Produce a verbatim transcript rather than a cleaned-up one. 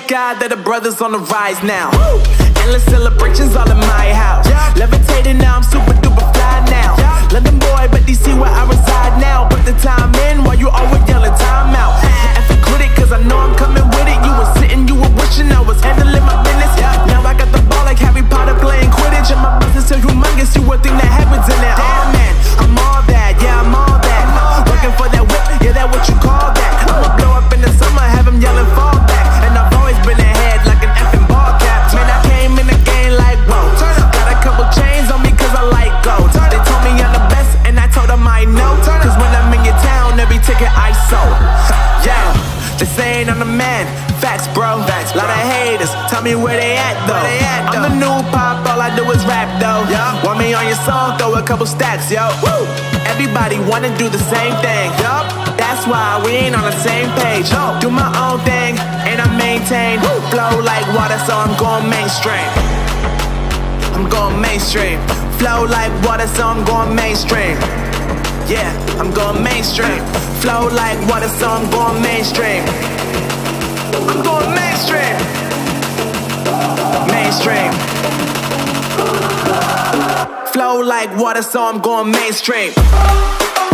thank God that the brothers on the rise now. Woo! Endless celebrations all in my house. Yeah. Levitating now, I'm super duper fly now. Yeah. London boy, but D C where I reside now. Put the time in while you always yelling time out. And for quit it, cause I know I'm coming with it. You were sitting, you were wishing I was handling my business. Yeah. Now I got the ball like Harry Potter playing Quidditch. And my business so humongous, you would think that happens in it. Oh man, I'm all that, yeah, I'm all that. Looking for that whip, yeah, that what you call that. I'ma blow up in the summer, have him yelling fall back. And I've always been ahead like an effing ball cap. Man, I came in the game like, whoa. Got a couple chains on me cause I like gold. They told me I'm the best and I told them I know. Cause when I'm in your town, every ticket I sold. Yeah, they saying I'm the man. Facts, bro. Facts, bro. Lot of haters, tell me where they at though. They at, though. I'm the new pop, all I do is rap though. Yeah. Want me on your song, throw a couple stacks, yo. Woo. Everybody wanna do the same thing. Yup. That's why we ain't on the same page. No. Do my own thing and I maintain. Woo. Flow like water, so I'm going mainstream. I'm going mainstream. Flow like water, so I'm going mainstream. Yeah, I'm going mainstream. Flow like water, so I'm going mainstream. I'm going mainstream. Mainstream. Flow like water, so I'm going mainstream.